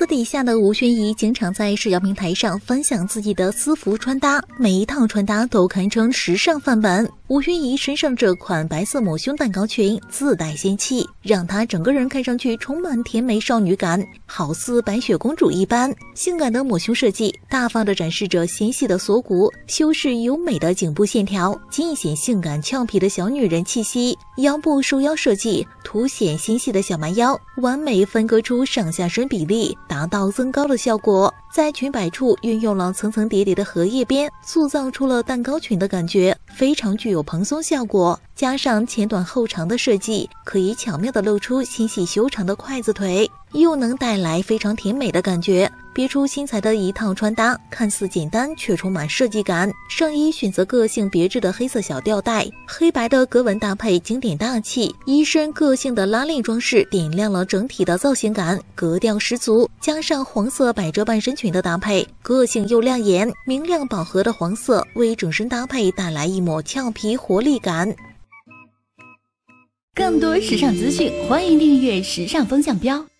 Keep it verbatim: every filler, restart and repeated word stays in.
底下的吴宣仪经常在社交平台上分享自己的私服穿搭，每一套穿搭都堪称时尚范本。吴宣仪身上这款白色抹胸蛋糕裙自带仙气，让她整个人看上去充满甜美少女感，好似白雪公主一般。性感的抹胸设计大方地展示着纤细的锁骨，修饰优美的颈部线条，尽显性感俏皮的小女人气息。腰部收腰设计凸显纤细的小蛮腰，完美分割出上下身比例，达到增高的效果。在裙摆处运用了层层叠叠的荷叶边，塑造出了蛋糕裙的感觉，非常具有蓬松效果。加上前短后长的设计，可以巧妙地露出纤细修长的筷子腿，又能带来非常甜美的感觉。别出心裁的一套穿搭，看似简单却充满设计感。上衣选择个性别致的黑色小吊带，黑白的格纹搭配经典大气，一身个性的拉链装饰点亮了整体的造型感，格调十足。加上黄色百褶半身裙的搭配，个性又亮眼，明亮饱和的黄色为整身搭配带来一抹俏皮活力感。 更多时尚资讯，欢迎订阅时尚风向标。